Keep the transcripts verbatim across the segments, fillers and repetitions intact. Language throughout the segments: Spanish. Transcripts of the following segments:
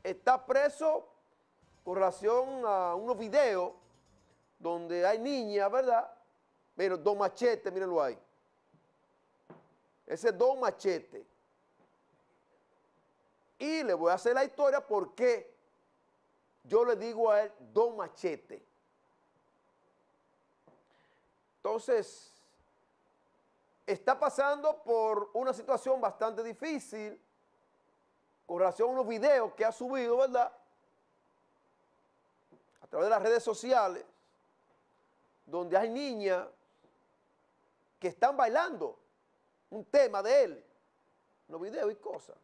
está preso con relación a unos videos donde hay niñas, ¿verdad? Miren, Don Machete, mírenlo ahí. Ese es Don Machete. Y le voy a hacer la historia porque yo le digo a él Don Machete. Entonces, está pasando por una situación bastante difícil con relación a unos videos que ha subido, ¿verdad? A través de las redes sociales, donde hay niñas que están bailando un tema de él, los videos y cosas.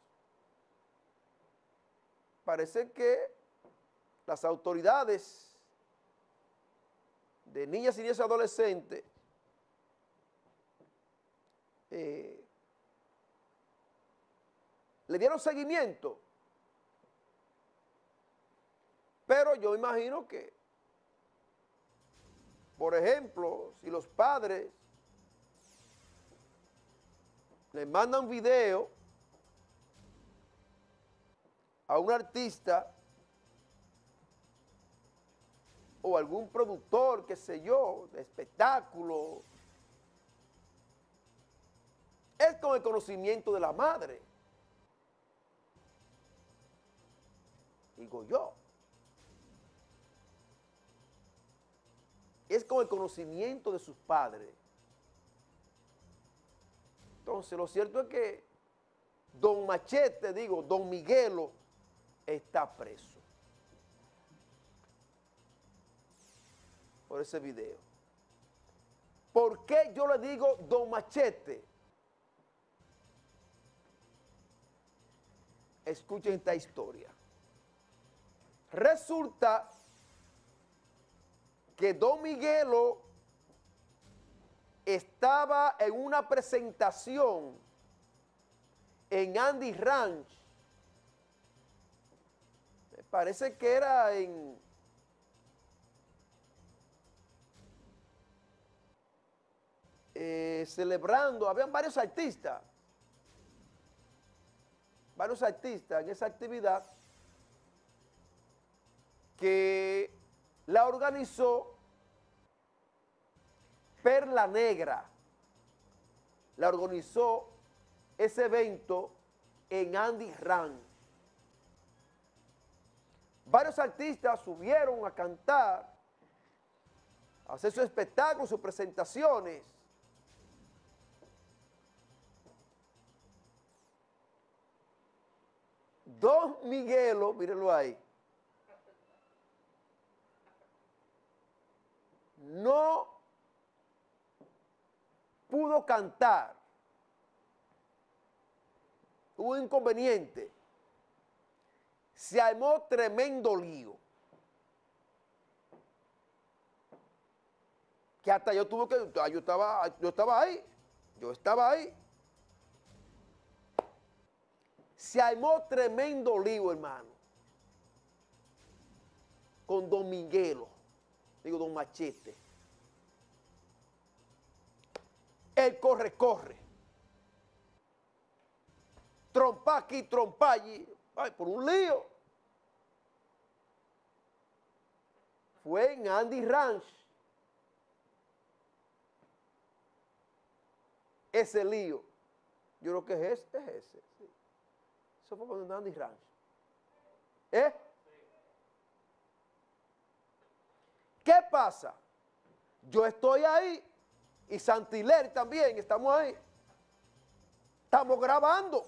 Parece que las autoridades de niñas y niños adolescentes eh, le dieron seguimiento, pero yo imagino que, por ejemplo, si los padres le mandan video a un artista o algún productor, qué sé yo, de espectáculo, es con el conocimiento de la madre. Digo yo. Es con el conocimiento de sus padres. Entonces, lo cierto es que Don Machete, digo, Don Miguelo, está preso por ese video. ¿Por qué yo le digo Don Machete? Escuchen esta historia. Resulta que Don Miguelo estaba en una presentación en Andy Ranch. Me parece que era en eh, celebrando, habían varios artistas, varios artistas en esa actividad que la organizó Perla Negra. La organizó ese evento en Andy Ranch. Varios artistas subieron a cantar, a hacer sus espectáculos, sus presentaciones. Don Miguelo, mírenlo ahí, no pudo cantar. Hubo un inconveniente. Se armó tremendo lío. Que hasta yo tuve que, yo estaba, yo estaba ahí, yo estaba ahí. Se armó tremendo lío, hermano, con Don Miguelo, digo Don Machete. Él corre, corre. Trompa aquí, trompa allí, ay, por un lío. Fue en Andy Ranch. Ese lío, yo creo que es ese, es ese. Sí. Eso fue cuando en Andy Ranch. ¿Eh? ¿Qué pasa? Yo estoy ahí y Santileri también, estamos ahí. Estamos grabando.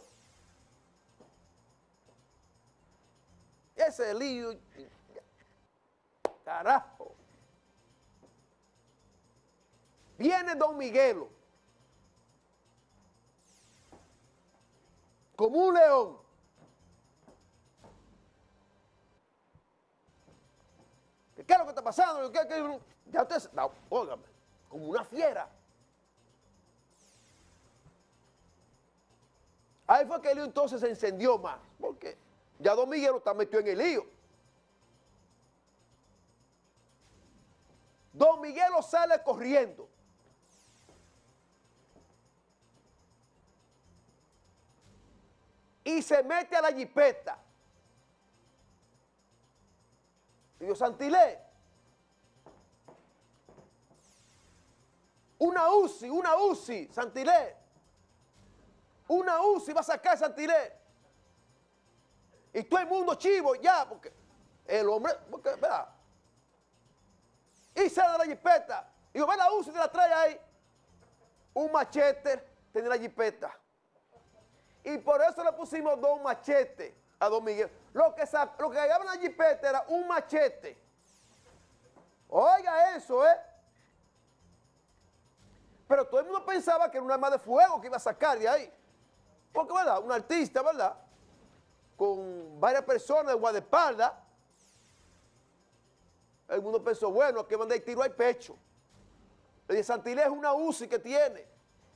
Ese lío, carajo. Viene Don Miguelo, como un león. ¿Qué es lo que está pasando? ¿Qué, qué? Ya usted, no, óigame, como una fiera. Ahí fue que el lío entonces se encendió más, porque ya Don Miguelo está metido en el lío. Don Miguelo sale corriendo. Y se mete a la jipeta. Digo, Santilé. Una U C I, una U C I, Santilé. Una U C I va a sacar Santilé. Y todo el mundo chivo ya, porque el hombre, porque, ¿verdad? Y sale de la jipeta. Digo, ve la U C I, te la trae ahí. Un machete tenía la jipeta. Y por eso le pusimos dos machetes a Don Miguel. Lo que, lo que llevaba en la jipeta era un machete. Oiga eso, ¿eh? Pero todo el mundo pensaba que era un arma de fuego que iba a sacar de ahí. Porque, ¿verdad? Un artista, ¿verdad? Con varias personas de guardaespaldas. El mundo pensó, bueno, que mandé el tiro al pecho. Le dije, Santilé es una U C I que tiene.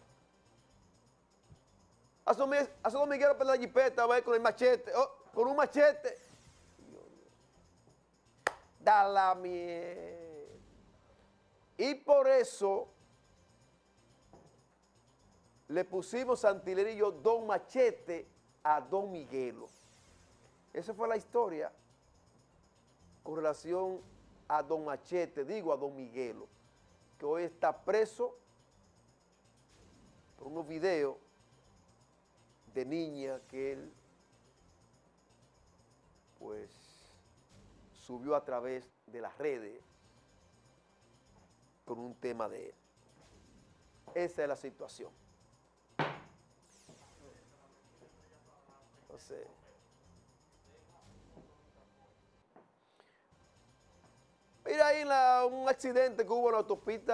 Hace Don Miguel para la jipeta, va con el machete, oh, con un machete. Da la mierda. Y por eso le pusimos Santilé y yo Don Machete a Don Miguelo. Esa fue la historia con relación a Don Machete, digo a Don Miguelo, que hoy está preso por unos videos de niña que él pues subió a través de las redes con un tema de él. Esa es la situación. Entonces, mira ahí la, un accidente que hubo en la autopista